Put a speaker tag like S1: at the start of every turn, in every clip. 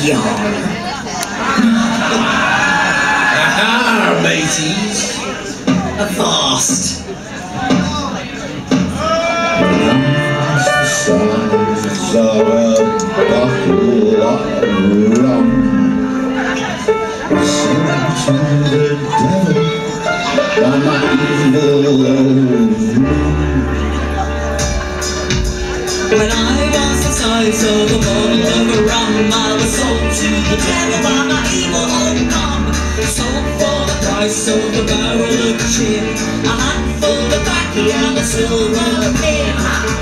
S1: Aha, mateys. A fast.
S2: The size of a bottle of rum. Sing to the devil by my evil old room.
S3: When I was the size of a bottle of rum, I was sold to the devil by my evil old mum. Sold for the price of a barrel of gin, a handful of baccy and a silver pin.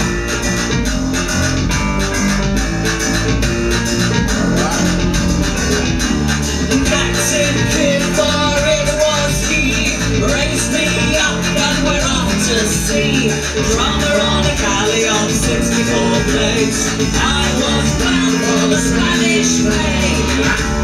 S3: Captain Kidd, for it was he, raised me up and we're off to sea. Drummer on a galley of 64 blades, I was bound for the Spanish Main.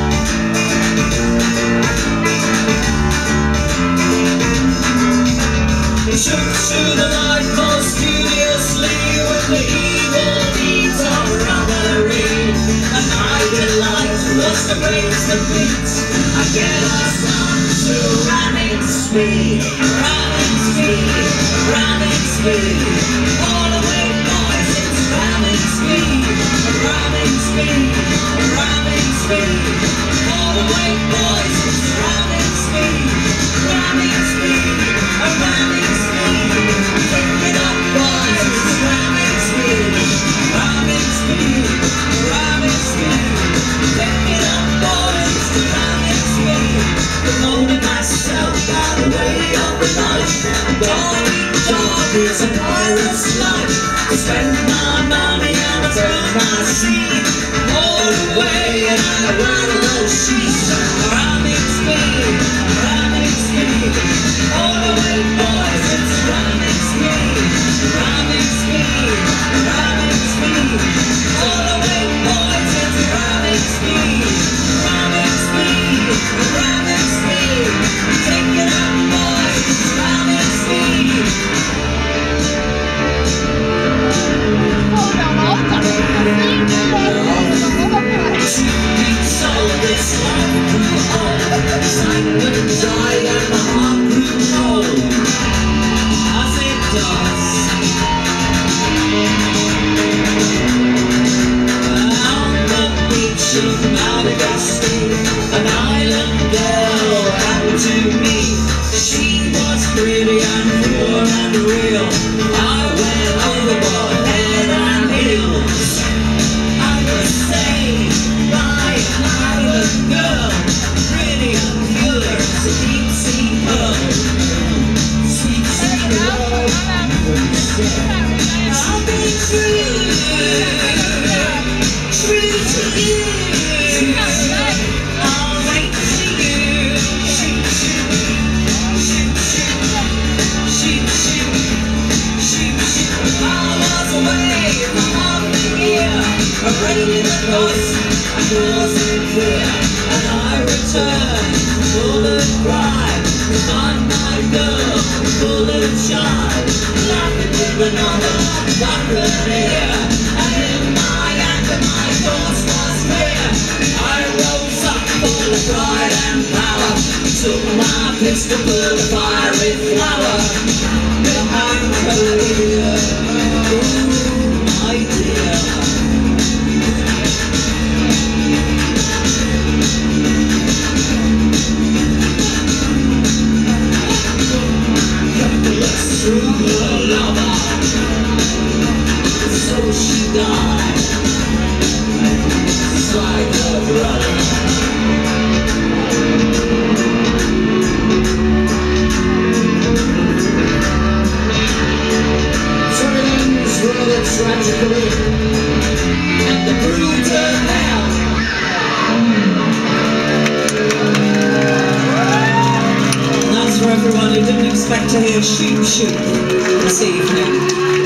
S3: Took to the night most studiously with the evil deeds of robbery. And my delight was to raise the beat and get us on to ramming speed, ramming speed, ramming speed. All the way boys, it's ramming speed, ramming speed, ramming speed. All the way boys, it's ramming speed, ramming speed, ramming speed. Pick it up boys, it's ramming speed, ramming speed, ramming speed. Pick it up boys, it's ramming speed. Promoting myself by the way of the night. Dog is a pirate's life. I spend my money and I burn my seed. All the way and I rattle those sheets. Ramming speed, ramming speed. All the way boys, it's ramming speed, ramming speed, ramming speed. All the way boys, it's ramming speed, ramming speed, ramming speed. Take it up boys, it's ramming speed. Sold this life grew old, Simon died and my heart grew cold, as it does. On the beach of Madagascar, an island girl happened to me. She was pretty and pure and real. I went overboard, head and heels. I was saved by an island girl, pretty and pure as a deep sea pearl. Sweet, sweet love, I'll be true, true to you. I'll wait for you. Shoot, shoot, shoot, shoot, shoot, shoot, shoot, shoot. I was away for half a year, a rain in the coast, and wasn't clear. And I returned full of pride to find my girl full of charm, laughing with another buccaneer. And in my anger my course was clear. I rose up full of pride and power, took my pistol, put a fiery flower behind her ear. Ooh, my dear. Through her lover, so she died, just like her brother. So it ends rather tragically at the Brudenell. That's for everyone who didn't expect to hear shoot shoot this evening.